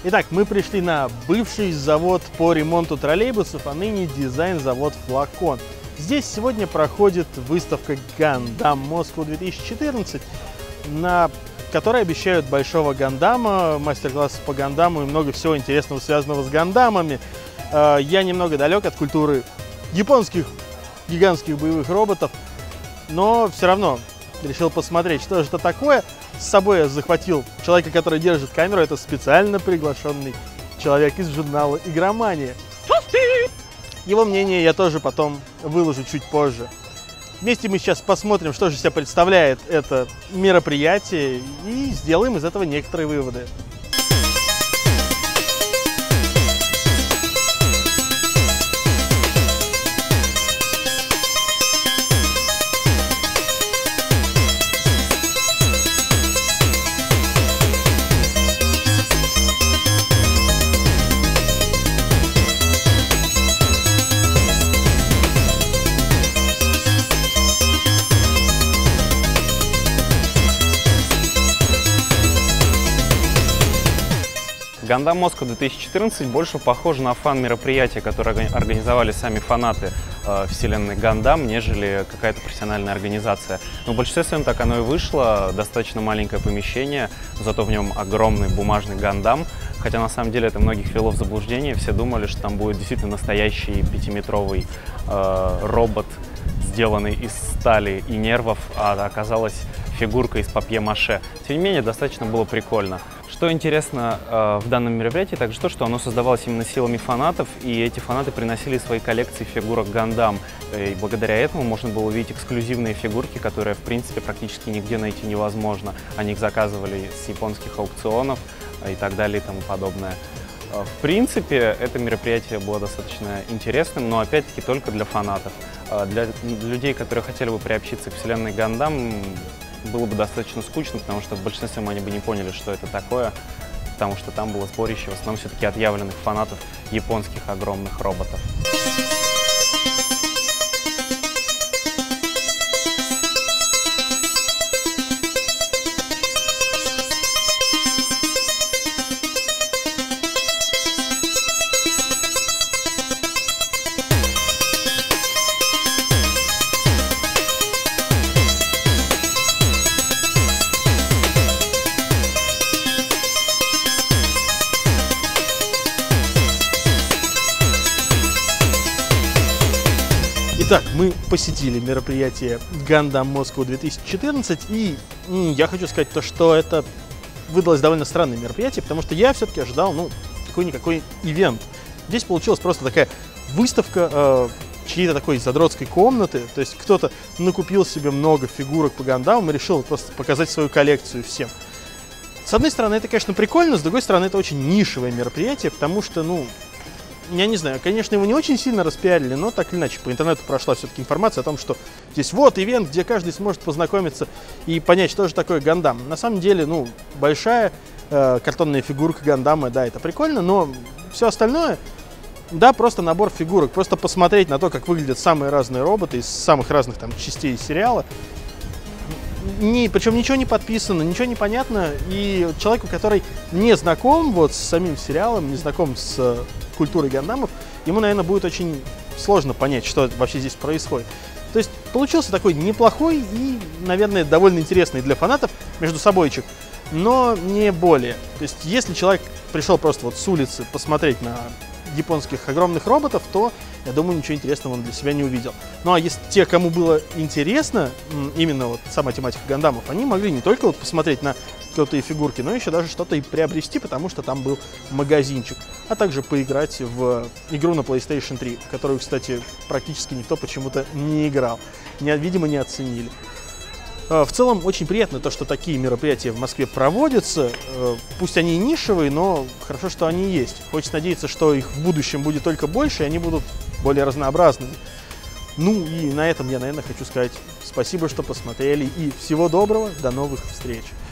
Итак, мы пришли на бывший завод по ремонту троллейбусов, а ныне дизайн-завод «Флакон». Здесь сегодня проходит выставка «Гандам Москва 2014», на которой обещают большого гандама, мастер-класс по гандаму и много всего интересного, связанного с гандамами. Я немного далек от культуры японских гигантских боевых роботов, но все равно решил посмотреть, что же это такое. С собой я захватил человека, который держит камеру. Это специально приглашенный человек из журнала «Игромания». Его мнение я тоже потом выложу чуть позже. Вместе мы сейчас посмотрим, что же из себя представляет это мероприятие, и сделаем из этого некоторые выводы. Гандам Москва 2014 больше похож на фан-мероприятие, которое организовали сами фанаты вселенной Гандам, нежели какая-то профессиональная организация. Но в большинстве своем так оно и вышло. Достаточно маленькое помещение, зато в нем огромный бумажный Гандам. Хотя на самом деле это многих ввело в заблуждение. Все думали, что там будет действительно настоящий 5-метровый робот, сделанный из стали и нервов, а оказалась фигурка из папье-маше. Тем не менее, достаточно было прикольно. Что интересно в данном мероприятии, также то, что оно создавалось именно силами фанатов, и эти фанаты приносили свои коллекции фигурок Гандам. И благодаря этому можно было увидеть эксклюзивные фигурки, которые, в принципе, практически нигде найти невозможно. Они их заказывали с японских аукционов и так далее и тому подобное. В принципе, это мероприятие было достаточно интересным, но опять-таки только для фанатов. Для людей, которые хотели бы приобщиться к вселенной Гандам, было бы достаточно скучно, потому что в большинстве они бы не поняли, что это такое, потому что там было сборище в основном все-таки отъявленных фанатов японских огромных роботов. Итак, мы посетили мероприятие «Гандам Москва 2014», и я хочу сказать то, что это выдалось довольно странное мероприятие, потому что я все-таки ожидал, какой-никакой ивент. Здесь получилась просто такая выставка чьей-то такой задротской комнаты, то есть кто-то накупил себе много фигурок по Гандамам и решил просто показать свою коллекцию всем. С одной стороны, это, конечно, прикольно, с другой стороны, это очень нишевое мероприятие, потому что, я не знаю, конечно, его не очень сильно распиарили, но так или иначе по интернету прошла все-таки информация о том, что здесь вот ивент, где каждый сможет познакомиться и понять, что же такое Гандам. На самом деле, большая картонная фигурка Гандама, да, это прикольно, но все остальное, да, просто набор фигурок, просто посмотреть на то, как выглядят самые разные роботы из самых разных там частей сериала. Причем ничего не подписано, ничего не понятно, и человеку, который не знаком с самим сериалом, не знаком с культурой гандамов, ему, наверное, будет очень сложно понять, что вообще здесь происходит. То есть получился такой неплохой и, наверное, довольно интересный для фанатов междусобойчик, но не более. То есть если человек пришел просто с улицы посмотреть на японских огромных роботов, то, я думаю, ничего интересного он для себя не увидел. Ну а если те, кому было интересно именно сама тематика гандамов, они могли не только посмотреть на крутые фигурки, но еще даже что-то и приобрести, потому что там был магазинчик, а также поиграть в игру на PlayStation 3, которую, кстати, практически никто почему-то не играл, видимо, не оценили. В целом, очень приятно то, что такие мероприятия в Москве проводятся. Пусть они и нишевые, но хорошо, что они есть. Хочется надеяться, что их в будущем будет только больше, и они будут более разнообразными. И на этом я, наверное, хочу сказать спасибо, что посмотрели, и всего доброго, до новых встреч!